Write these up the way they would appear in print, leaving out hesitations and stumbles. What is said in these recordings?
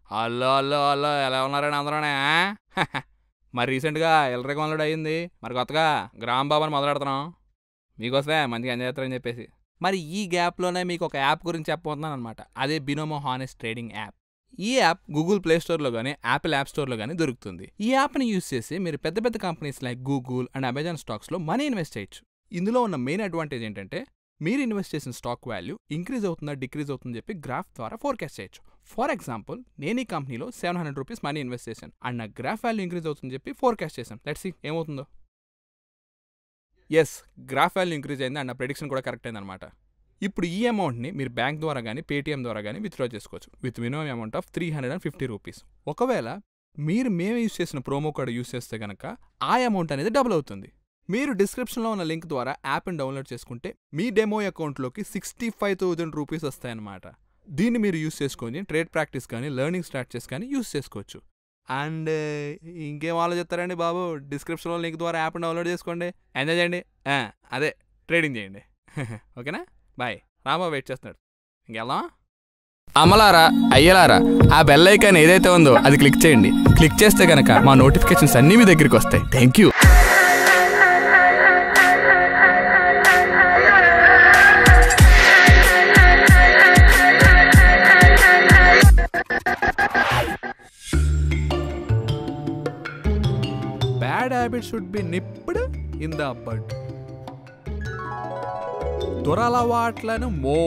Hello hello hello ఎలా ఉన్నారండి అందరూనే మరి రీసెంట్గా ఎలక్ట్రిక్ వన్లోడ్ అయ్యింది. మరి కొత్తగా గ్రామ్ బాబాని మొదలెడుతున్నాం మీకోసమే మంచిగా ఎంజాయ్ చేస్తారని చెప్పేసి. మరి ఈ గ్యాప్లోనే మీకు ఒక యాప్ గురించి చెప్పబోతున్నాను అనమాట. అదే బినోమో హానెస్ట్ ట్రేడింగ్ యాప్. ఈ యాప్ గూగుల్ ప్లే స్టోర్లో కానీ యాపిల్ యాప్ స్టోర్లో కానీ దొరుకుతుంది. ఈ యాప్ని యూస్ చేసి మీరు పెద్ద పెద్ద companies like Google and Amazon స్టాక్స్లో మనీ ఇన్వెస్ట్ చేయొచ్చు. ఇందులో ఉన్న మెయిన్ అడ్వాంటేజ్ ఏంటంటే మీరు ఇన్వెస్ట్ చేసిన స్టాక్ వాల్యూ ఇంక్రీజ్ అవుతుందా డిక్రీజ్ అవుతుందని చెప్పి గ్రాఫ్ ద్వారా ఫోర్కాస్ట్ చేయొచ్చు. ఫర్ ఎగ్జాంపుల్ నేను ఈ కంపెనీలో 700 రూపీస్ మనీ ఇన్వెస్ట్ చేశాను అండ్ నా గ్రాఫ్ వాల్యూ ఇంక్రీజ్ అవుతుందని చెప్పి ఫోర్కాస్ట్ చేశాను. లెట్స్ సీ ఏమవుతుందో. ఎస్, గ్రాఫ్ వాల్యూ ఇంక్రీజ్ అయింది అండ్ నా ప్రెడిక్షన్ కూడా కరెక్ట్ అయింది అనమాట. ఇప్పుడు ఈ అమౌంట్ని మీరు బ్యాంక్ ద్వారా కానీ పేటీఎం ద్వారా కానీ విత్డ్రా చేసుకోవచ్చు with minimum amount of 350 rupees. ఒకవేళ మేము యూస్ చేసిన ప్రోమో కోడ్ యూస్ చేస్తే కనుక ఆ అమౌంట్ అనేది డబుల్ అవుతుంది. మీరు డిస్క్రిప్షన్లో ఉన్న లింక్ ద్వారా యాప్ని డౌన్లోడ్ చేసుకుంటే మీ డెమో అకౌంట్లోకి 65,000 రూపీస్ వస్తాయన్నమాట. దీన్ని మీరు యూస్ చేసుకొని ట్రేడ్ ప్రాక్టీస్ కానీ లెర్నింగ్ స్టార్ట్ చేసి కానీ యూస్ చేసుకోవచ్చు. అండ్ ఇంకేం ఆలోచిస్తారండి బాబు, డిస్క్రిప్షన్లో లింక్ ద్వారా యాప్ని డౌన్లోడ్ చేసుకోండి, ఎంజాయ్ చేయండి, అదే ట్రేడింగ్ చేయండి. ఓకేనా, బాయ్. రామా వెయిట్ చేస్తున్నాడు, ఇంకెళ్దాం. అమలారా అయ్యలారా, ఆ బెల్ ఐకాన్ ఏదైతే ఉందో అది క్లిక్ చేయండి. క్లిక్ చేస్తే కనుక మా నోటిఫికేషన్స్ అన్నీ మీ దగ్గరికి వస్తాయి. Thank you. Bad habit should be nipped in the bud. దురలవాట్లను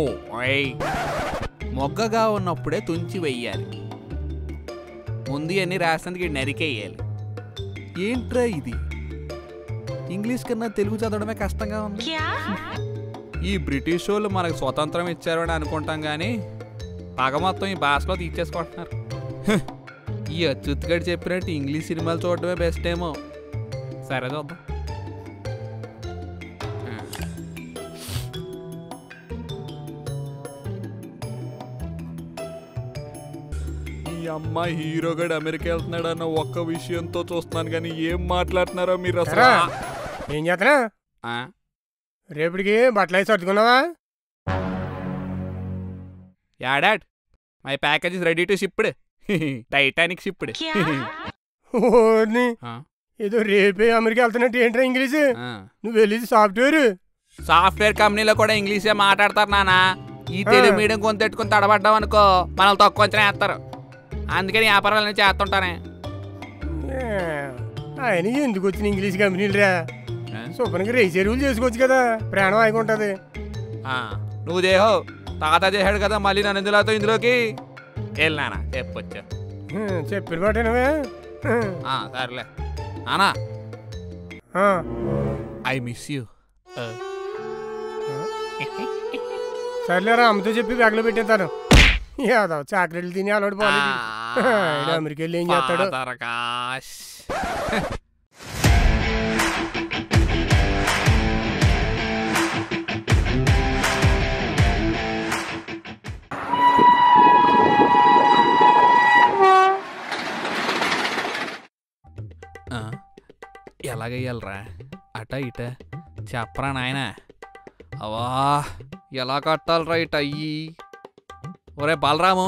మొగ్గగా ఉన్నప్పుడే తుంచి వెయ్యాలి, ముందు అన్ని రాసినందుకు నరికేయాలి. ఏంట్రా ఇది, ఇంగ్లీష్ కన్నా తెలుగు చదవడమే కష్టంగా ఉంది. ఈ బ్రిటిష్ వాళ్ళు మనకు స్వతంత్రం ఇచ్చారు అని అనుకుంటాం కానీ పగ మొత్తం ఈ భాషలో తీర్చేసుకుంటున్నారు. ఈ అచ్యుత్గడి చెప్పినట్టు ఇంగ్లీష్ సినిమాలు చూడటమే బెస్ట్ ఏమో. సరే చూద్దాం. ఈ అమ్మ హీరోగాడు అమెరికా వెళ్తున్నాడు అన్న ఒక్క విషయంతో చూస్తున్నాను కానీ ఏం మాట్లాడుతున్నారో మీరు అసలు. ఏం చేస్తున్నా? రేపటికి బట్టలు వేసి సర్దుకున్నావా? Yeah dad, my package is ready to shipped. Titanic shipped. ఏదో రేపే అమెరికా వెళ్తున్నట్టు ఏంట్రా ఇంగ్లీష్? నువ్వు వెళ్ళేది సాఫ్ట్వేర్ కంపెనీలో కూడా ఇంగ్లీషే మాట్లాడతారు నాన్న. ఈ తెలుగు మీడియం కొంతెట్టుకుని తడబడ్డాం అనుకో మనల్ని తక్కువ అంచనా వేస్తారు. అందుకని వ్యాపారాలు చేస్తుంటానే. ఆయన ఎందుకు వచ్చిన ఇంగ్లీష్ కంపెనీలు రా? శుభ్రంగా రేసి ఎరువులు చేసుకోవచ్చు కదా, ప్రాణం ఆగుంటది. నువ్వు దేహో తాత చేశాడు కదా, మళ్ళీ నన్ను ఇందులోకి వెళ్ళినానా చెప్పొచ్చా? చెప్పిన పాటేనవే. సర్లే నానా, ఐ మిస్ యూ. సర్లేరా, అమ్మతో చెప్పి బ్యాగ్లో పెట్టేస్తాను. యాదవ చాక్లెట్లు తిని అలవాటు పోలేదు. అమెరికా వెళ్ళి ఏం చేస్తాడు? ఎలాగయ్యాలరా అట ఇట చెప్పరా నాయన. అవా ఎలా కట్టాలరా ఇట అయ్యి. ఒరే బాలరాము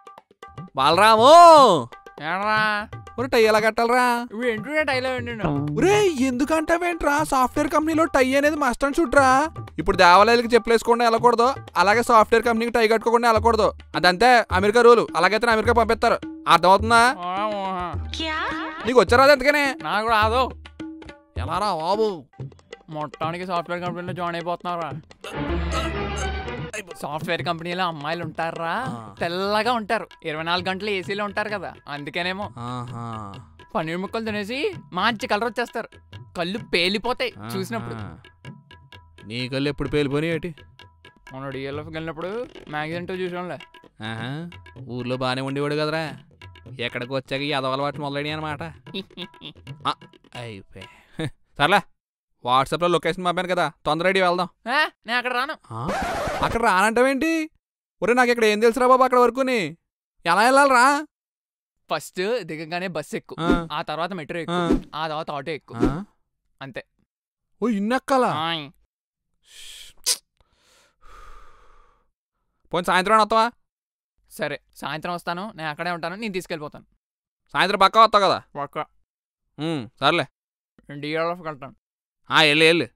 ఏడరా, ఒరే టై ఎలా కట్టాలరా? ఏంటి టైలో ఒరే ఎందుకంటావేంట్రా, సాఫ్ట్వేర్ కంపెనీలో టై అనేది మస్ట్ అని చుట్రా. ఇప్పుడు దేవాలయాలకి చెప్పులేసుకోకుండా వెళ్ళకూడదు, అలాగే సాఫ్ట్వేర్ కంపెనీకి టై కట్టుకోకుండా వెళ్ళకూడదు. అదంతే అమెరికా రూలు. అలాగైతే అమెరికా పంపిస్తారు. అర్థమవుతుందా? నీకు వచ్చారా ఎంతకనే? నాకు రాదు. ఎలా రా బాబు? మొత్తానికి సాఫ్ట్వేర్ కంపెనీలో జాయిన్ అయిపోతున్నారా? సాఫ్ట్వేర్ కంపెనీలో అమ్మాయిలు ఉంటారా, తెల్లగా ఉంటారు, 24 గంటలు ఏసీలో ఉంటారు కదా, అందుకేనేమో. పన్నీర్ ముక్కలు తినేసి మంచి కలర్ వచ్చేస్తారు, కళ్ళు పేలిపోతాయి చూసినప్పుడు. నీ కళ్ళు ఎప్పుడు పేలిపోయి? మన డిఎల్ఎఫ్కి వెళ్ళినప్పుడు మ్యాగజైన్ చూసాంలే. ఊర్లో బాగానే ఉండేవాడు కదరా, ఎక్కడికి వచ్చాక ఈ అదవలవాటు మొదలైనవి అనమాట. అయిపోయి సర్లే, వాట్సాప్లో లొకేషన్ పంపాను కదా, తొందర రెడీ వెళ్దాం. నేను అక్కడ రాను. అక్కడ రానంటావేంటి? ఒరే నాకు ఇక్కడ ఏం తెలుసురా బాబు అక్కడ వరకుని. ఎలా వెళ్ళాలరా? ఫస్ట్ దిగగానే బస్సు ఎక్కు, ఆ తర్వాత మెట్రో ఎక్కు, ఆ తర్వాత ఆటో ఎక్కు, అంతే. ఓ ఇన్నెక్కాలా? పోనీ సాయంత్రం వస్తావా? సరే సాయంత్రం వస్తాను, నేను అక్కడే ఉంటాను, నేను తీసుకెళ్ళిపోతాను. సాయంత్రం పక్కా వస్తావు కదా? ఒక్క సర్లే. డిఆర్ఎఫ్కి వెళ్తాను. వెళ్ళు.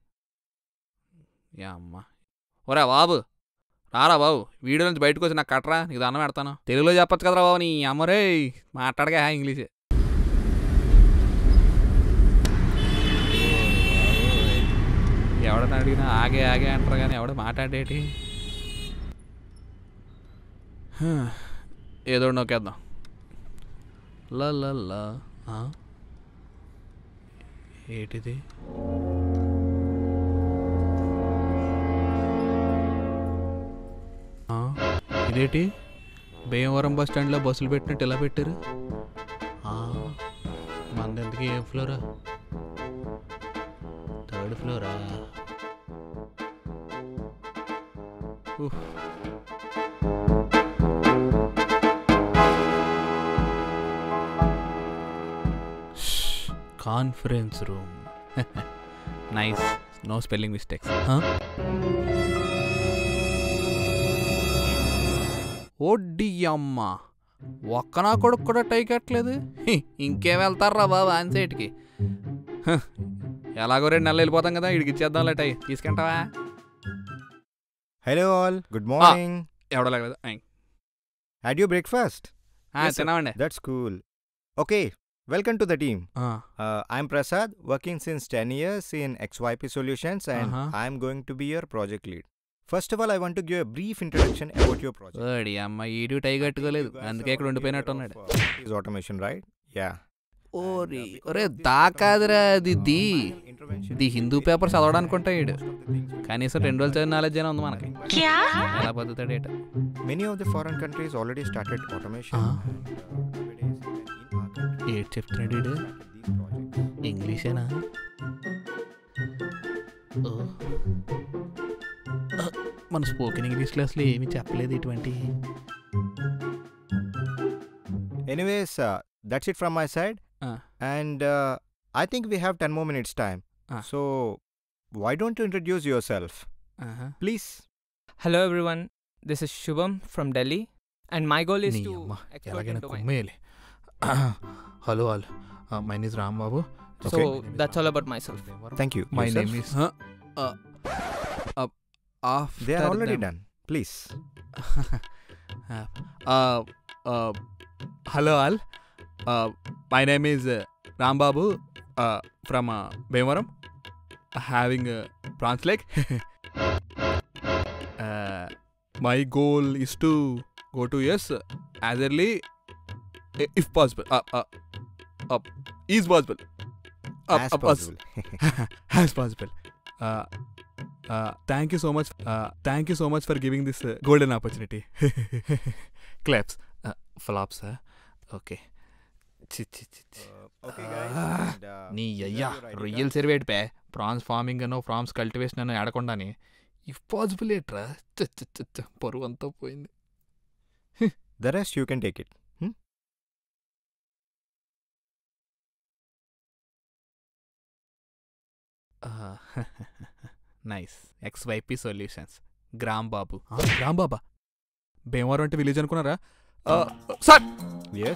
అమ్మా ఒరే బాబు, రారా బాబు, వీడియో నుంచి బయటకు వచ్చి నాకు కట్టరా, నీకు దండం పెడతాను. తెలుగులో చెప్పచ్చు కదరా బాబు, నీ అమ్మరే మాట్లాడగా ఇంగ్లీషే. ఎవడని అడిగినా ఆగే అంటారు కానీ ఎవడ మాట్లాడేటి. ఏదో నొక్కేద్దాం. లా ఏంటిది? ఇదేంటి భీమవరం బస్ స్టాండ్లో బస్సులు పెట్టినట్టు ఎలా పెట్టారు? మందెందుకు? ఏం ఫ్లోరా? 3rd ఫ్లోరా? Conference room. Nice, no spelling mistakes. ఓడ్డియమ్మ, ఒక్క నా కొడుకు కూడా టై కట్టలేదు. ఇంకేం వెళ్తారా బాబు ఆన్సైట్కి? ఎలాగో 2 నెలలు వెళ్ళిపోతాం కదా, ఇడికి ఇచ్చేద్దాంలే టై. తీసుకుంటావా? Hello all, good morning. ఎవడలేదు. Had you breakfast? తిన్నామండి. That's cool. Okay, welcome to the team. I'm Prasad, working since 10 years in XYP Solutions, and I'm going to be your project lead. First of all, I want to give a brief introduction about your project. ఓడి అమ్మ, ఈడు టై కట్టుకోలేదు, అందుకే ఇక్కడ ఉండిపోయినట్టు ఉన్నాడు. Is automation, right? Yeah. ఒరే దాకాదురా, అది the Hindu paper చదవడానికి ఉంటాయి ఈడు. కనీసం 2 రోజులు చదివిన నాలెడ్జ్ అయినా ఉంది మనకి. ఎలా బతుకుతాడేట. Many of the foreign countries already started automation. ఏడు చెప్తున్నాడు ఈడు? ఇంగ్లీషేనా? మన స్పోకెన్ ఇంగ్లీష్ క్లాస్లో ఏమీ చెప్పలేదు ఇటువంటి. Anyways, that's it from my side. And I think we have 10 more minutes time. So why don't you introduce yourself? Please. Hello everyone, this is Shubham from Delhi and my goal is to exploit the domain. Hello all, my name is Ram Babu. So that's all about myself. Thank you. My Yourself? name is They are already done. Please. Hello all, my name is Ram Babu from Bhimavaram, having a branch lake. My goal is to go to US as early if possible. Is possible. As possible. As possible. Thank you so much. Thank you so much for giving this golden opportunity. Claps. Flops. Okay. Okay guys. And, నీ అయ్యా రొయ్యలు సెరివేటిపే prawns farming అనో prawns cultivation అనో ఆడకుండాని if possible ఏట్రా. పరువు అంతా పోయింది. The rest you can take it. Nice. XYP solutions. Gram Babu. Gram Baba? Bhimavaram అంటే విలేజ్ అనుకున్నారా? Sir. Yes.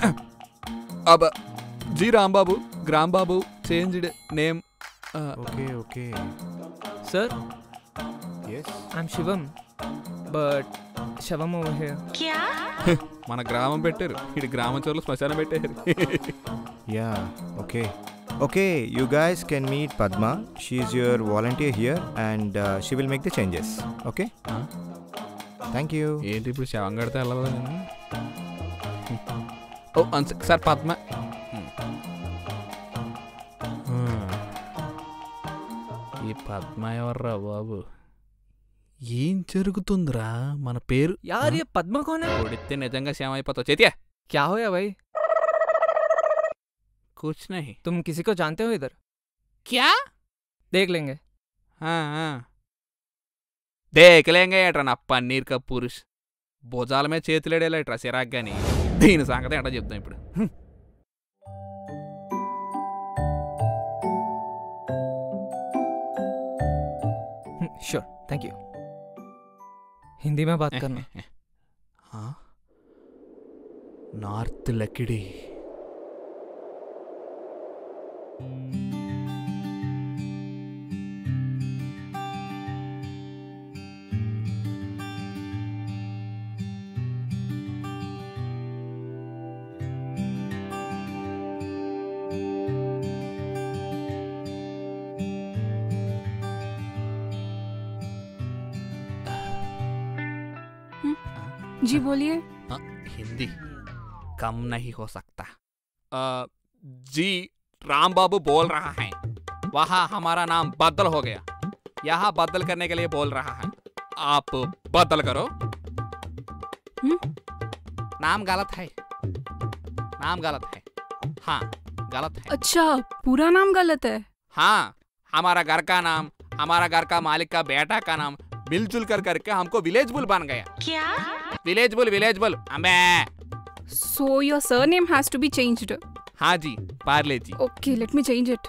G Rambabu, Gram Babu changed name. Okay. Sir, Yes. I'm Shivam, but Shivam over here. మన గ్రామం పెట్టారు, ఇటు గ్రామం చోర్లు శ్మశానం పెట్టారు. Yeah. Okay, you guys can meet Padma. She's your volunteer here and she will make the changes. Okay? Thank you. ఏంటి ఇప్పుడు శవం కడితే వెళ్ళదా నేను? సార్ పద్మ. ఈ పద్మ ఎవర్రా బాబు? ఏం జరుగుతుందిరా? మన పేరు यार ये पद्मा कौन है? కొడితే నిజంగా శవం అయిపోతావు. చేతియా क्या होया भाई? कुछ नहीं. तुम किसी को जानते हो इधर? क्या? देख लेंगे. దేకలేంగా ఏట్రా నా పన్నీర్ కా పురుష్. భుజాల మీద చేతులేడేలా ఇట్రా సిరాక్ గాని. దీని సంగతి ఏంటో చెప్తాం ఇప్పుడు. Sure, thank you. हिंदी में बात करना. నార్త్ లకిడి. जी बोलिए. हिंदी कम नहीं हो सकता. जी राम बाबू बोल रहा है. वहाँ हमारा नाम बदल हो गया. यहाँ बदल करने के लिए बोल रहा है. आप बदल करो. नाम गलत है. नाम गलत है. हाँ गलत है. अच्छा पूरा नाम गलत है. हाँ हमारा घर का नाम, हमारा घर का मालिक का बेटा का नाम मिलजुल कर करके हमको विलेज बुल बन गया. क्या? विलेज बुल अबे. So your surname has to be changed. हाँ जी पार्ले जी. Okay, let me change it.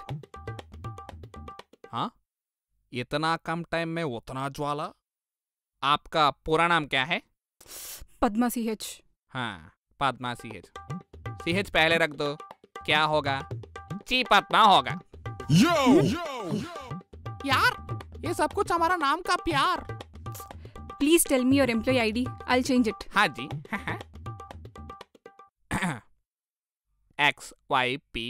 हाँ इतना कम टाइम में उतना ज्वाला. आपका पूरा नाम क्या है? पद्मा CH. हाँ पद्मा CH. CH पहले रख दो. क्या होगा? ची पद्मा होगा. यार ये सब कुछ हमारा नाम का प्यार. Please tell me your employee ID. I'll change it. हाँ जी. XYP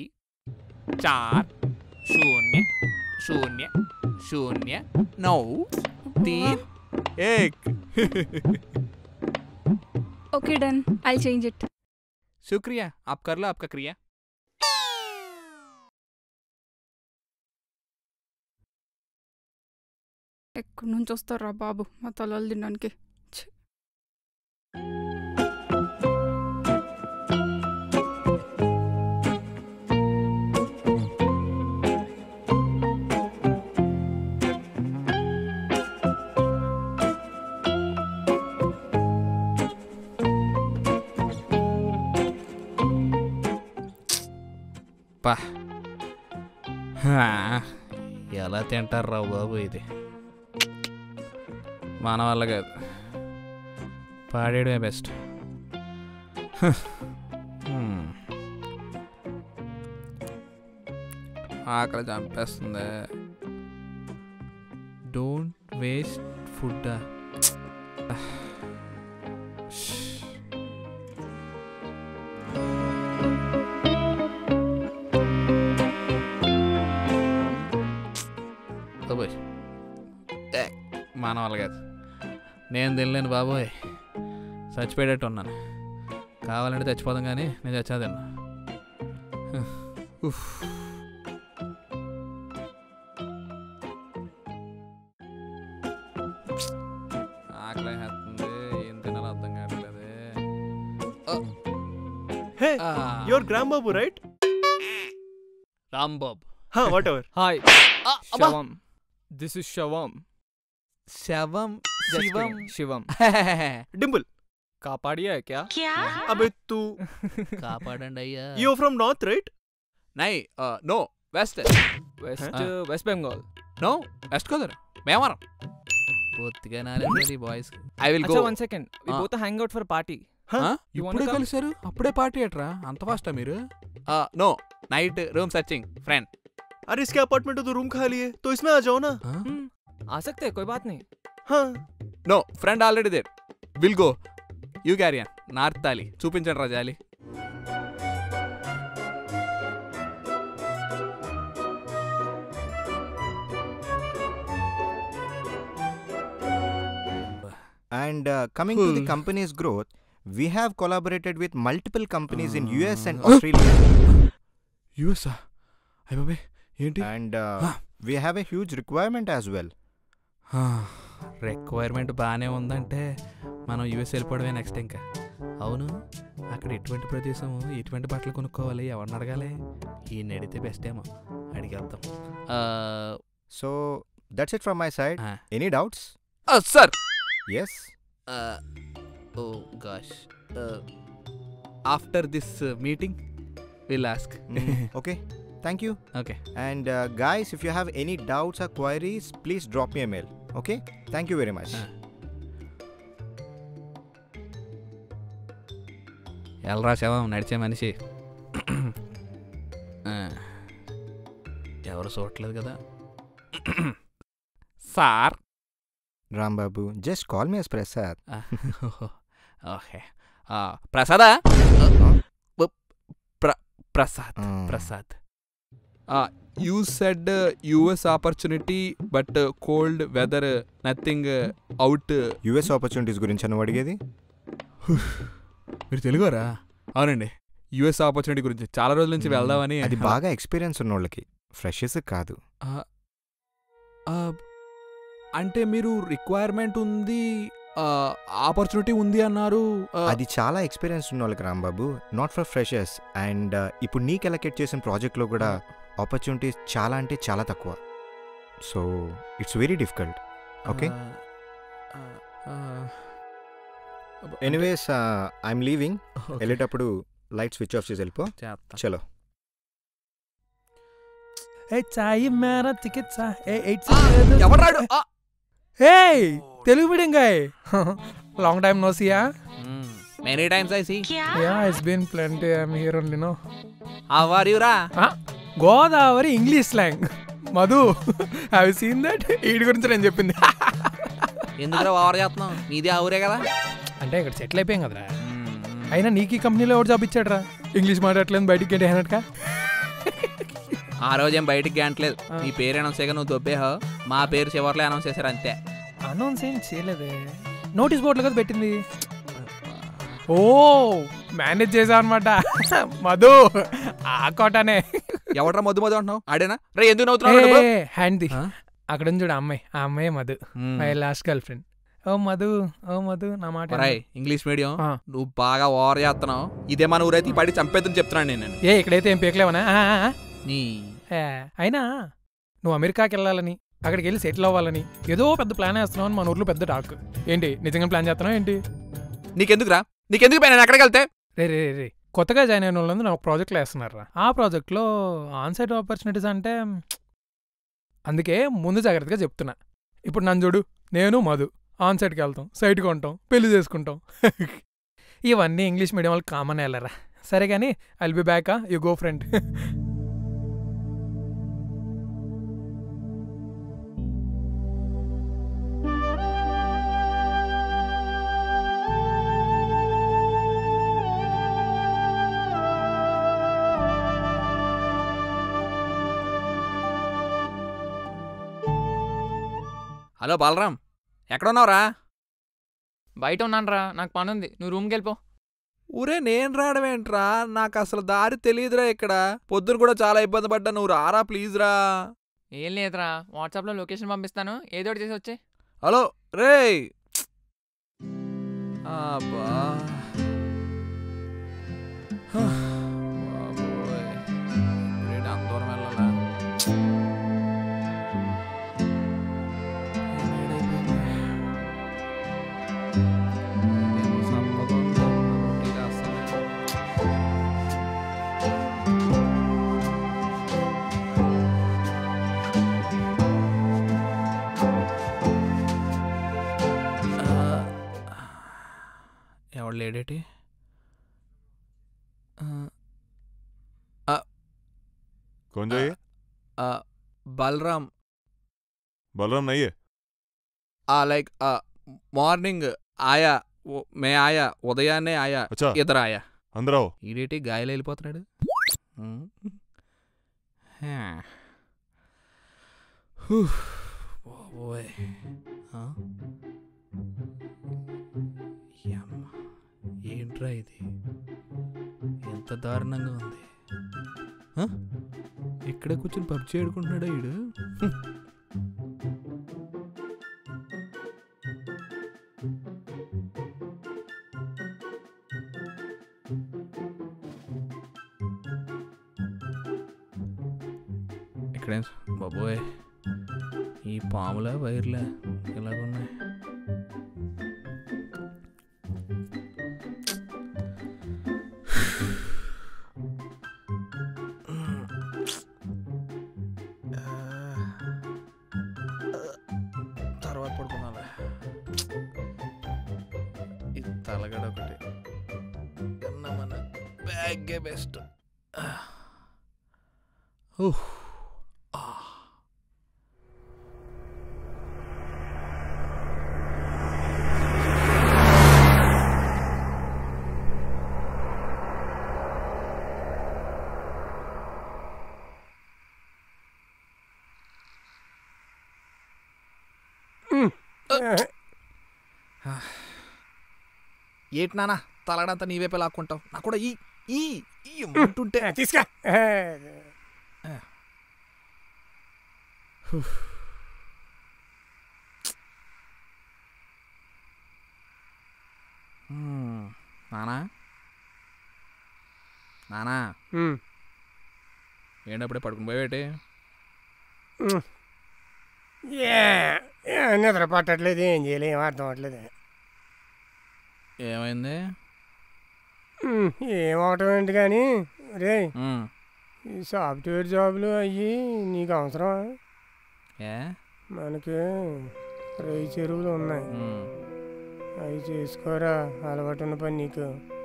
4000931. Okay done. I'll change it. शुक्रिया. आप कर लो आपका क्रिया. ఎక్కడి నుంచి వస్తారా బాబు మా తలలు తినడానికి. ఎలా తింటారు రావు బాబు ఇది. మన వల్ల కాదు. పాడేయడమే బెస్ట్. ఆకలి చంపేస్తుంది. Don't waste food. మన వల్ల కాదు. నేను తినలేను బాబోయ్. చచ్చిపోయేటట్టు ఉన్నాను. కావాలంటే చచ్చిపోదాం కానీ నేను చచ్చా తిన్నా. ఆకలి వేస్తుంది. ఏం తినాలో అర్థం కావట్లేదు. Hey, you're Grandbabu, right? Rambabu. Huh, whatever. Hi, అబ్బా. Shavam. This is Shavam. శవం. Just శివం. kidding, Shivam. Dimple. कापाड़िया है क्या? अबे तू కాపాడండి అయ్యా. you're from North, right? నై no west. West Bengal. No west కుదరు. మేమరం. పూర్తిగా నాలేదు ఈ బాయ్స్. I will go. अच्छा, one second. We both are hang out for a party. You wanna ఇప్పుడే come? కలిసారు. అప్పుడే పార్టీ ఎట్రా? అంత ఫాస్టా మీరు? No night room searching friend. अरे इसके अपार्टमेंट में तो रूम खाली है, तो इसमें आ जाओ ना. आ सकते हैं, कोई बात नहीं. हाँ. No friend already there. Will go. You carry on. North తాలి చూపించండి రా జాలి. And coming to the company's growth, we have collaborated with multiple companies in US and Australia. యుఎస్ఆ అయ్యబాబే ఏంటి? And we have a huge requirement as well. Requirement బాగానే ఉందంటే మనం US వెళ్ళిపోవడమే next. ఇంకా అవును అక్కడ ఎటువంటి ప్రదేశం, ఎటువంటి బట్టలు కొనుక్కోవాలి, ఎవరిని అడగాలి? ఈయన అడిగితే బెస్ట్ ఏమో. అడిగేద్దాం. So that's it from my side. Any doubts? Sir. Yes. Oh gosh. After this meeting will ask. Okay. Thank you. Okay. And guys, if you have any doubts or queries, please drop me a mail. Okay? Thank you very much. ఎల్రా శవం నడిచే మనిషి. ఎవరు చూడట్లేదు కదా. Sir Rambabu, just call me as Prasad. Okay. ప్రసాదా? Prasad. Prasad. You said US opportunity but cold weather nothing out. US opportunities గురించి నువ్వు అడిగేది? మీరు తెలుగురా? అవునండి, యుఎస్ ఆపర్చునిటీ గురించి చాలా రోజుల నుంచి వెళ్దామని. అది బాగా ఎక్స్పీరియన్స్ ఉన్న వాళ్ళకి, ఫ్రెషర్స్ కాదు. అంటే మీరు రిక్వైర్మెంట్ ఉంది, ఆపర్చునిటీ ఉంది అన్నారు. అది చాలా ఎక్స్పీరియన్స్ ఉన్న వాళ్ళకి Rambabu, not for freshers. And ఇప్పుడు నీకు ఎలకేట్ చేసిన ప్రాజెక్ట్లో కూడా ఆపర్చునిటీస్ చాలా అంటే చాలా తక్కువ. So it's very difficult. Okay, anyways I'm leaving. వెళ్ళేటప్పుడు లైట్ స్విచ్ ఆఫ్ చేసి వెళ్ళిపో. చలో. ఎవరాడు? Telugu medium guy, long time no see. Many times I see. Yeah, it's been plenty. I am here only. No how are you రా? Godavari English slang. Madhu, have you seen that? వీడి గురించి నేను చెప్పింది. ఎందుకు ఓవర్ చేస్తున్నావు? నీది ఆ ఊరే కదా. అంటే ఇక్కడ సెటిల్ అయిపోయాం కదరా. అయినా నీకు ఈ కంపెనీలో ఎవరు జాబ్ ఇచ్చాడు రా? ఇంగ్లీష్ మాట్లాడలేదు, బయటికి గంటే అన్నట్టుగా. ఆ రోజేం బయటికి గంటలేదు. నీ పేరు అనౌన్స్ చేయగా నువ్వు దొబ్బేహో, మా పేరు చివర్లో అనౌన్స్ చేశారు అంతే. అనౌన్స్ ఏం చేయలేదే, నోటీస్ బోర్డులో కదా పెట్టింది. ఓ, మేనేజ్ చేసా అనమాట. మధు ఆ కోటనే. ఎవడరా మధు మధు అంటున్నావు? ఆడేనా రే? ఎందుకు నవ్వుతున్నావు? Hand the. అక్కడ చూడు అమ్మాయి, ఆ అమ్మాయి Madhu, my last girlfriend. ఓ మధు, ఓ మధు, నా మాట. ఇంగ్లీష్ మీడియం నువ్వు బాగా ఓవర్ చేస్తున్నావు. ఇదే మన ఊరైతే పడి చంపేద్దని చెప్తున్నాను నేను. ఇక్కడైతే ఏం పీకలేవనా? అయినా నువ్వు అమెరికాకి వెళ్ళాలని, అక్కడికి వెళ్ళి సెటిల్ అవ్వాలని ఏదో పెద్ద ప్లాన్ వేస్తున్నావు అని మన ఊర్లో పెద్ద టాక్. ఏంటి, నిజంగా ప్లాన్ చేస్తున్నావు ఏంటి? నీకెందుకురా? నీకెందుకు పైన అక్కడికి వెళ్తే? రే రే రే, కొత్తగా జాయిన్ అయిన వాళ్ళందరూ నాకు ప్రాజెక్ట్లో వేస్తున్నారా. ఆ ప్రాజెక్ట్లో ఆన్సైట్ ఆపర్చునిటీస్ అంటే, అందుకే ముందు జాగ్రత్తగా చెప్తున్నా. ఇప్పుడు నన్ను చూడు, నేను మధు ఆన్సైట్కి వెళ్తాం, సైట్కి ఉంటాం, పెళ్లి చేసుకుంటాం. ఇవన్నీ ఇంగ్లీష్ మీడియం వాళ్ళకి కామన్ వెళ్ళరా. సరే కానీ I'll be back. You go friend. Hello Balaram, ఎక్కడున్నావురా? బయట ఉన్నానరా, నాకు పని ఉంది. నువ్వు రూమ్కి వెళ్ళిపో. ఊరే నేను రావడమేంట్రా? నాకు అసలు దారి తెలియదురా ఇక్కడ. పొద్దున కూడా చాలా ఇబ్బంది పడ్డా. నువ్వు రారా ప్లీజ్ రా. ఏం లేదురా, వాట్సాప్లో లొకేషన్ పంపిస్తాను, ఏదో ఒకటి చేసి వచ్చే. హలో రే. అందరం వెళ్ళాలా? ఎవడు లేడేటి? कौन जाइए? बलराम. बलराम नहीं है? लाइक मॉर्निंग आया, मैं आया, उदयान्ने आया. अच्छा, इधर आया. अंदर आओ. ఈడేటి గాయలు వెళ్ళిపోతున్నాడు. ఏంట్రా ఇది, ఎంత దారుణంగా ఉంది. ఇక్కడే కూర్చొని పబ్జీ ఆడుకుంటున్నాడా వీడు? ఇక్కడేం బాబోయ్, ఈ పాములా వైర్లే ఇలాగున్నాయి. తర్వాత పడుకున్నాలే. ఈ తలగడ ఒకటి మన బ్యాగే బెస్ట్. ఏంటి నాన్న తలగడంతా నీవే లాక్కుంటావు? నాకు కూడా ఈ ఈ ఈ ఉంటుంటే తీసుకా. నానా నానా ఏంటప్పుడే పడుకుని పోయేటి? నిద్ర పట్టట్లేదు, ఏం చేయలేదు, ఏం అర్థం అవ్వట్లేదు. ఏమైంది? ఏమవటం ఏంటి కానీ రే, ఈ సాఫ్ట్వేర్ జాబులు అయ్యి నీకు అవసరమా? మనకి రై చెరువులు ఉన్నాయి, అవి చేసుకోరా, అలవాటు ఉన్న పని నీకు.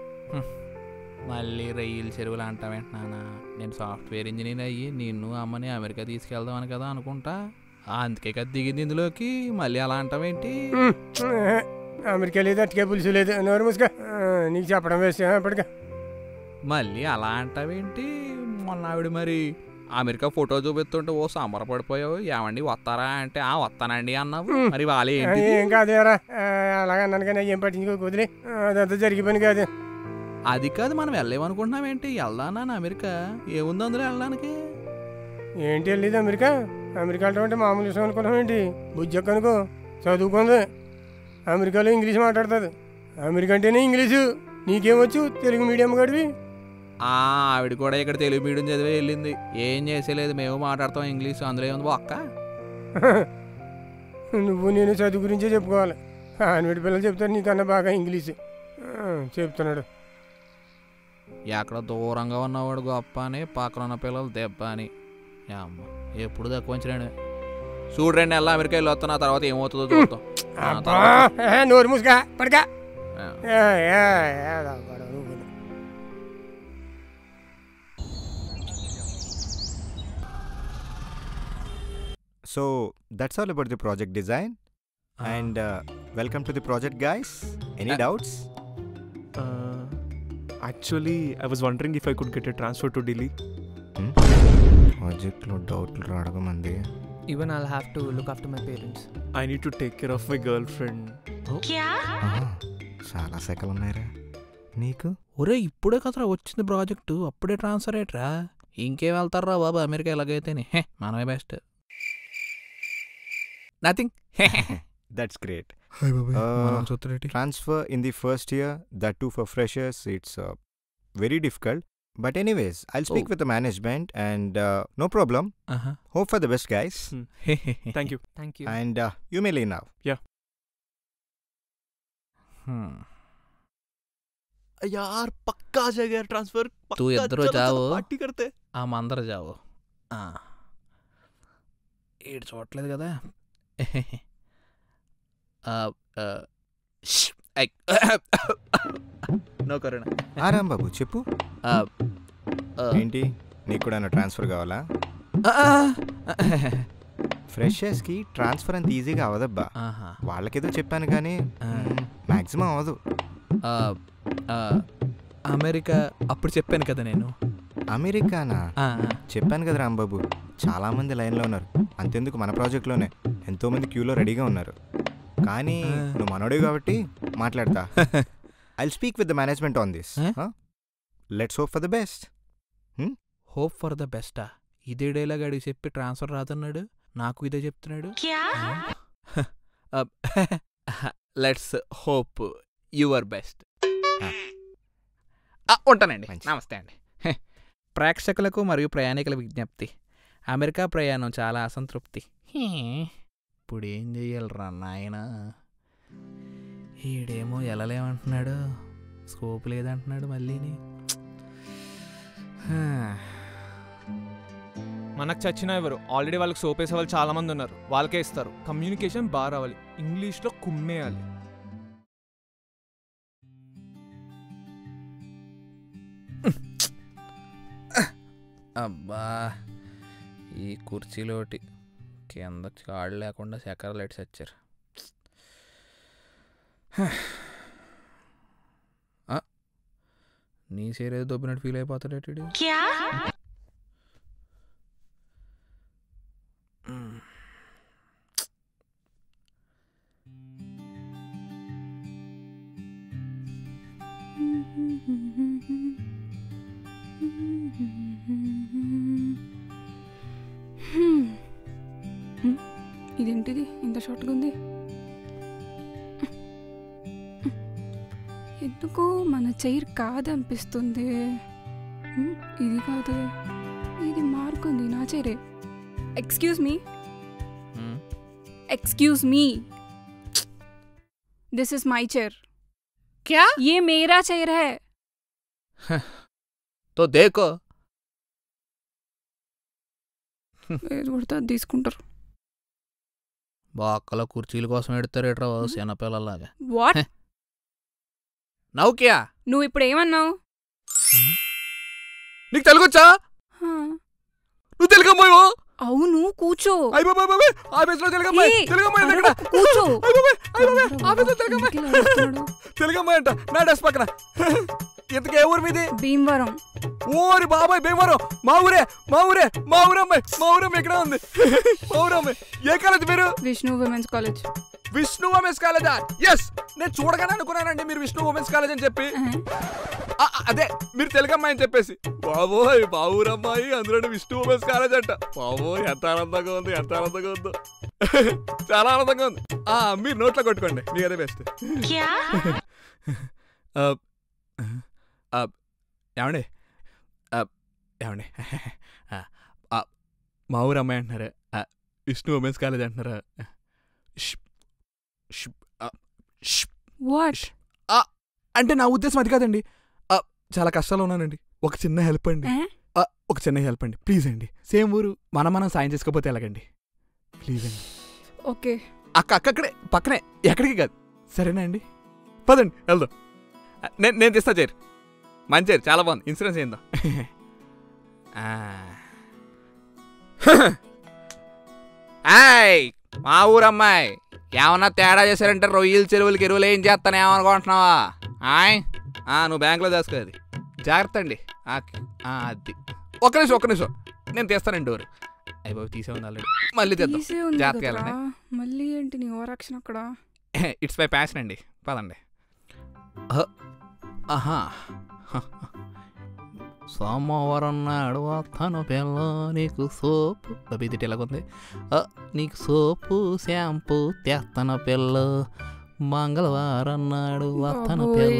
మళ్ళీ రొయ్యల చెరువులు అంటావేంటి నాన్న? నేను సాఫ్ట్వేర్ ఇంజనీర్ అయ్యి నిన్ను అమ్మని అమెరికా తీసుకెళ్దామని కదా అనుకుంటా, అందుకే కదా దిగింది ఇందులోకి. మళ్ళీ అలా అంటావేంటి? అమెరికా లేదు, అట్టుకే పులుసు లేదు, నోరు మూసుగా, నీకు చెప్పడం వేస్ట్ ఇప్పటికా. మళ్ళీ అలా అంటావేంటి? మొన్న ఆవిడ మరి అమెరికా ఫోటో చూపిస్తుంటే ఓ సంబరపడిపోయావు. ఏమండి వస్తారా అంటే వస్తానండి అన్నావు. మరి వాళ్ళే ఏం కాదేరా, అలాగే అన్నాను కానీ ఏం పట్టించుకో కుదిరి, అదంతా జరిగి పని కాదు. అది కాదు, మనం వెళ్ళేమనుకుంటున్నామేంటి? వెళ్దానా అమెరికా? ఏముంది అందులో వెళ్ళడానికి? ఏంటి వెళ్ళేది అమెరికా? అమెరికా అంటే మామూలు విషయం అనుకున్నాం ఏంటి? బుజ్జక్క అనుకో, చదువుకుంది, అమెరికాలో ఇంగ్లీష్ మాట్లాడుతుంది. అమెరికా అంటేనే ఇంగ్లీషు, నీకేమొచ్చు తెలుగు మీడియం గడివి. ఆవిడ కూడా ఇక్కడ తెలుగు మీడియం చదివే వెళ్ళింది. ఏం చేసేలేదు, మేము మాట్లాడతాం ఇంగ్లీష్, అందులో ఏముంది అక్క? నువ్వు నేను చదువు గురించే చెప్పుకోవాలి. ఆన్విడి పిల్లలు చెప్తారు నీకన్నా బాగా ఇంగ్లీషు చెప్తున్నాడు. ఎక్కడ దూరంగా ఉన్నవాడు గొప్ప అని, పక్కన ఉన్న పిల్లలు దెబ్బ అని. అమ్మ ఎప్పుడు తక్కువ ఉంచలేడు. చూడండి ఎలా అమెరికా వెళ్ళి వస్తున్నా, తర్వాత ఏమవుతుందో చూద్దాం. నోరు మూసుగా పడక. So that's all about the project design. And welcome to the project, guys. Any doubts? Actually, I was wondering if I could get a transfer to Delhi. Project lo doubt radagumandi. Even I'll have to look after my parents. I need to take care of my girlfriend. क्या? చాలా సెకలు ఉన్నాయిరా నీకు. ఒరే ఇప్పుడే కదరా వచ్చింది project, అప్పుడే transfer అయ్యట్రా. ఇంకేం వెళ్తారా బాబు అమెరికా ఎలాగైతేనే. మనమే best. Nothing. That's great. Transfer in the first year, that too for freshers, it's very difficult. But anyways, I'll speak with the management and no problem. Hope for the best, guys. Thank you. Thank you. And you may leave now. Yeah. यार पक्का आ जाएगा यार transfer. तू इधर जाओ, party करते. हम अंदर जाओ. ఏడు చూడట్లేదు కదా. No corona. ఆరాం బాబు చెప్పు. ఏంటి నీకు కూడా ట్రాన్స్ఫర్ కావాలా? ఫ్రెషర్స్కి ట్రాన్స్ఫర్ అంత ఈజీగా అవదబ్బా. వాళ్ళకేదో చెప్పాను కానీ మ్యాక్సిమం అవదు. అమెరికా అప్పుడు చెప్పాను కదా నేను. అమెరికానా? చెప్పాను కదా రాంబాబు, చాలామంది లైన్లో ఉన్నారు. అంతెందుకు మన ప్రాజెక్ట్లోనే ఎంతోమంది క్యూలో రెడీగా ఉన్నారు. కానీ నువ్వు మనోడే కాబట్టి మాట్లాడతా. I'll speak with the management on this. Let's hope for the best. Hope for the బెస్టా? ఇదే డైలాగ్ అడిగి చెప్పి ట్రాన్స్ఫర్ రాదన్నాడు, నాకు ఇదే చెప్తున్నాడు. Let's hope your best. ఉంటానండి, నమస్తే అండి. ప్రేక్షకులకు మరియు ప్రయాణికుల విజ్ఞప్తి, అమెరికా ప్రయాణం చాలా అసంతృప్తి. ఇప్పుడు ఏం చెయ్యాలరా నాయన? ఈడేమో వెళ్ళలేమంటున్నాడు, స్కోప్ లేదంటున్నాడు మళ్ళీని. మనకు చచ్చిన ఎవరు? ఆల్రెడీ వాళ్ళకి సోప్ వేసే వాళ్ళు చాలా మంది ఉన్నారు, వాళ్ళకే ఇస్తారు. కమ్యూనికేషన్ బాగా రావాలి, ఇంగ్లీష్లో కుమ్మేయాలి. అబ్బా ఈ కుర్చీలోటి కింద కాళ్ళు లేకుండా చక్కెర లైట్స్ వచ్చారు. నీ సేరేది దొబ్బినట్టు ఫీల్ అయిపోతాడేటి. ఇదేంటిది ఇంత షార్ట్గా ఉంది? ఎందుకో మన చైర్ కాదనిపిస్తుంది. ఇది కాదు, ఇది మార్కుంది, నా చైరే. Excuse me, excuse me, this is my chair. क्या? ये मेरा चेयर है. तो देखो. తీసుకుంటారు. బాక్కల కుర్చీల కోసం ఎడతారేట్రా శనపిల్లలాగా. వాట్? నవ్వు క్యా? నువ్వు ఇప్పుడు ఏమన్నావు? నీకు తెలుగొచ్చా? నువ్వు తెలుగమ్మాయో? అవును, కూర్చో. తెలుగమ్మాయి అంట నా డెస్క్ పక్కన. ఇంతకే ఊరు మీది? భీమవరం. ఓరి బాబాయ్ భీమవరం మా ఊరే ఎక్కడ ఉంది? మా ఊరమ్మాయి. ఏ కాలేజ్ మీరు? Vishnu women's college. Vishnu women's కాలేజా? ఎస్, నేను చూడగానే అనుకున్నానండి మీరు విష్ణు ఉమెన్స్ కాలేజ్ అని చెప్పి. అదే మీరు తెలుగమ్మాయి అని చెప్పేసి. బాబోయ్ మా ఊరమ్మాయి, అందులో విష్ణు ఉమెన్స్ కాలేజ్ అంట. బాబోయ్ ఎంత ఆనందంగా ఉంది, ఎంత ఆనందంగా ఉందో. చాలా ఆనందంగా ఉంది. మీరు నోట్లో కొట్టుకోండి, మీ అదే బెస్ట్. ఏమండి ఏమండి మా ఊరు అమ్మాయి అంటున్నారా? విష్ణు ఉమెన్స్ కాలేజ్ అంటున్నారా? అంటే నా ఉద్దేశం అది కాదండి. చాలా కష్టాలు ఉన్నానండి. ఒక చిన్న హెల్ప్ అండి, ప్లీజ్ అండి. సేమ్ ఊరు, మనం సాయం చేసుకోకపోతే ఎలాగండి? ప్లీజ్ అండి. ఓకే అక్కడే పక్కనే, ఎక్కడికి కాదు, సరేనా అండి? పదండి వెళ్దాం. నేను తెస్తా చైర్, మంచి చైర్, చాలా బాగుంది. ఇన్సూరెన్స్ ఏందో. మా ఊరమ్మాయి ఏమన్నా తేడా చేశారంటే రొయ్యలు చెరువులకి ఎరువులు ఏం చేస్తాను ఏమనుకుంటున్నావా? నువ్వు బ్యాంకులో దాచుకోది, జాగ్రత్త అండి. అది ఒక్క నిమిషం నేను తీస్తానండి డోర్. అయ్యి బాబు తీసే ఉంది ఆల్రెడీ, మళ్ళీ తెద్దాం. జాగ్రత్తగా వెళ్ళండి. మళ్ళీ ఏంటి నీ ఓవరాక్షన్ అక్కడ? ఇట్స్ మై ప్యాషన్ అండి, పదండి. సోమవారం నాడు వస్తాను పిల్ల, నీకు సోపు డబ్బిది ఎలాగుంది, నీకు సోపు షాంపూ తెస్తాను పిల్ల, మంగళవారం నాడు వస్తాను పిల్ల.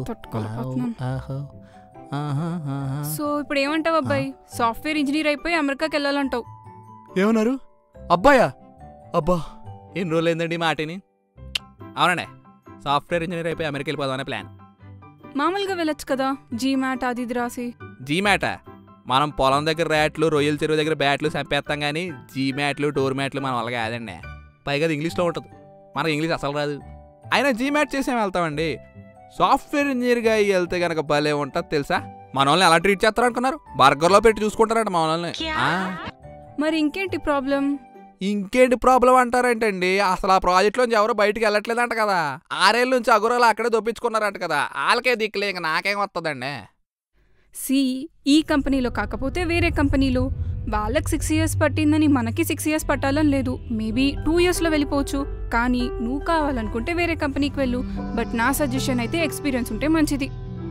సో ఇప్పుడు ఏమంటావు అబ్బాయి? సాఫ్ట్వేర్ ఇంజనీర్ అయిపోయి అమెరికాకి వెళ్ళాలంటావు. ఏమన్నారు? అబ్బాయా? అబ్బా ఎన్ని రోజులైందండి మాటని. అవునండి, సాఫ్ట్వేర్ ఇంజనీర్ అయిపోయి అమెరికా వెళ్ళిపోదాం అనే ప్లాన్. మామూలుగా వెళ్ళొచ్చు కదా, జీమాట్ అది ఇది రాసి. జీమాటా? మనం పొలం దగ్గర ర్యాట్లు, రొయ్యల చెరువు దగ్గర బ్యాట్లు చంపేస్తాం కానీ జీమాట్లు డోర్ మ్యాట్లు మనం అలాగే కాదండి. పైగా అది ఇంగ్లీష్లో ఉంటుంది, మనకు ఇంగ్లీష్ అసలు రాదు. అయినా జీమాట్ చేసేం వెళ్తామండి. సాఫ్ట్వేర్ ఇంజనీర్గా వెళ్తే కనుక భలే ఉంటుంది తెలుసా. మన వాళ్ళని ఎలా ట్రీట్ చేస్తారు అనుకున్నారు? బర్గర్లో పెట్టి చూసుకుంటారంట మన వాళ్ళని. మరి ఇంకేంటి ప్రాబ్లం? ఇంకేంటి ప్రాబ్లం అంటారేంటండి? అసలు ఆ ప్రాజెక్ట్లోంచి ఎవరో బయటికి వెళ్ళట్లేదంట కదా. 6 ఏళ్ళ నుంచి అగురాలు అక్కడే దొప్పించుకున్నారంట కదా. వాళ్ళకే దిక్కులే, ఇంక నాకేం వస్తుందండి. ఈ కంపెనీలో కాకపోతే వేరే కంపెనీలో వాళ్ళకి 6 years పట్టిందని మనకి 6 years పట్టాలని లేదు. మేబీ 2 yearsలో వెళ్ళిపోవచ్చు. కానీ నువ్వు కావాలనుకుంటే వేరే కంపెనీకి వెళ్ళు. బట్ నా సజెషన్ అయితే ఎక్స్పీరియన్స్ ఉంటే మంచిది.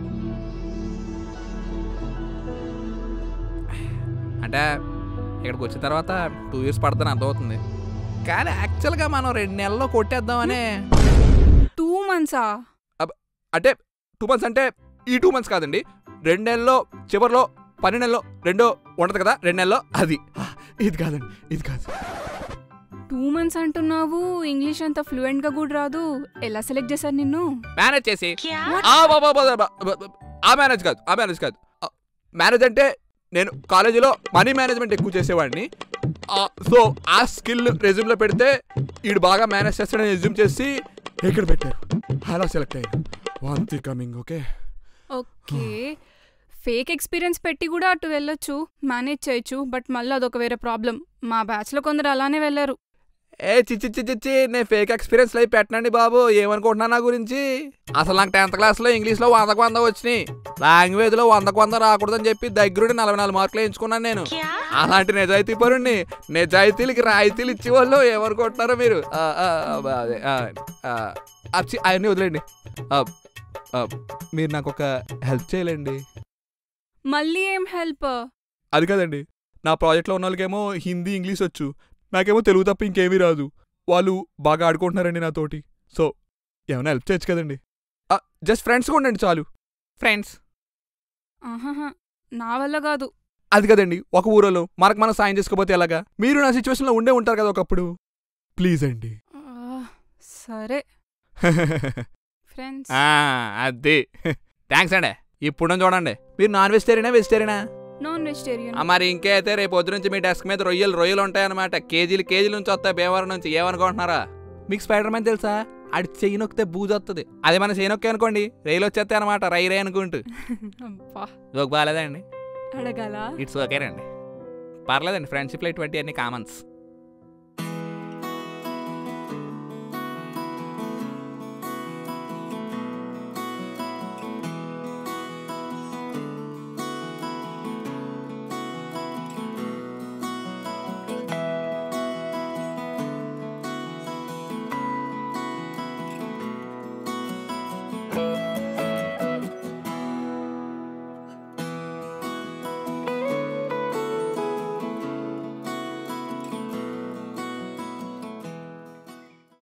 అంటే ఇక్కడికి వచ్చిన తర్వాత 2 years పడుతుందని అర్థమవుతుంది. కానీ యాక్చువల్గా మనం 2 నెలల్లో కొట్టేద్దామనే. 2 months? అంటే 2 months అంటే ఈ 2 months కాదండి, 2 నెలల్లో చివరిలో 12 నెలల్లో రెండో ఉండదు కదా, 2 నెలల్లో. అది ఇది కాదండి, ఇది కాదు. 2 months అంటున్నావు, ఇంగ్లీష్ అంత ఫ్లూయెంట్గా కూడా రాదు. ఎలా సెలెక్ట్ చేశారు నిన్ను? మేనేజ్ చేసి. మేనేజ్ కాదు. మేనేజ్ అంటే నేను కాలేజీలో మనీ మేనేజ్మెంట్ ఎక్కువ చేసేవాడిని. సో ఆ స్కిల్ రెజ్యూమ్లో పెడితే వీడు బాగా మేనేజ్ చేస్తాడని రెజ్యూమ్ చేసి ఇక్కడ పెట్టారు. అలా సెలెక్ట్ అయ్యాను. వాంతి కమింగ్. ఓకే. ఫేక్ ఎక్స్పీరియన్స్ పెట్టి కూడా అటు వెళ్ళొచ్చు, మేనేజ్ చేయొచ్చు. బట్ మళ్ళీ అదొక వేరే ప్రాబ్లం. మా బ్యాచ్లో కొందరు అలానే వెళ్ళారు. ఏ చిచ్చి చిచ్చి నేను ఫేక్ ఎక్స్పీరియన్స్ లైఫ్ పెట్టనండి బాబు, ఏమనుకుంటున్నా నా గురించి. అసలు నాకు 10th క్లాస్లో ఇంగ్లీష్లో 100కు 100 వచ్చినాయి. లాంగ్వేజ్లో 100కు 100 రాకూడదని చెప్పి దగ్గరుండి 44 మార్కులు వేయించుకున్నాను నేను. అలాంటి నిజాయితీ పరుణ్ణి. నిజాయితీలకి రాయితీలు ఇచ్చేవాళ్ళు ఏమనుకుంటున్నారో మీరు. అదే అవన్నీ వదిలేండి. మీరు నాకు ఒక హెల్ప్ చేయలేండి. మళ్ళీ ఏం హెల్ప్? అది కదండి, నా ప్రాజెక్ట్లో ఉన్న వాళ్ళకేమో హిందీ ఇంగ్లీష్ వచ్చు, నాకేమో తెలుగు తప్ప ఇంకేమీ రాదు. వాళ్ళు బాగా ఆడుకుంటున్నారండి నాతోటి. సో ఏమైనా హెల్ప్ చేయొచ్చు కదండి. జస్ట్ ఫ్రెండ్స్గా ఉండండి చాలు. ఫ్రెండ్స్. ఆహాహా, నా వల్ల కాదు. అది కదండి, ఒక ఊరిలో మనకు మనం సాయం చేసుకోపోతే ఎలాగా? మీరు నా సిచ్యువేషన్లో ఉండే ఉంటారు కదా ఒకప్పుడు. ప్లీజ్ అండి. సరే ఫ్రెండ్స్. అదే థ్యాంక్స్ అండి. ఇప్పుడు చూడండి, మీరు నాన్ వెజిటేరియనా వెజిటేరియనా? Non vegetarian. మరి ఇంకైతే రేపు పొద్దు నుంచి మీ డెస్క్ మీద రొయ్యలు ఉంటాయన్నమాట. కేజీలు నుంచి వస్తాయి భీమవరం నుంచి. ఏమనుకుంటున్నారా? మీకు స్పైడర్ మ్యాన్ తెలుసా? ఆడి చెయ్యి నొక్కితే బూజు వస్తుంది. అదే మన చెయ్యి నొక్కే అనుకోండి రైలు వచ్చేస్తాయి అనమాట. రై అనుకుంటూ. జోక్ బాగాలేదండి? అడగాల? ఇట్స్ ఓకేనండి, పర్లేదండి. ఫ్రెండ్షిప్లో ఇటువంటి అన్ని కామన్స్.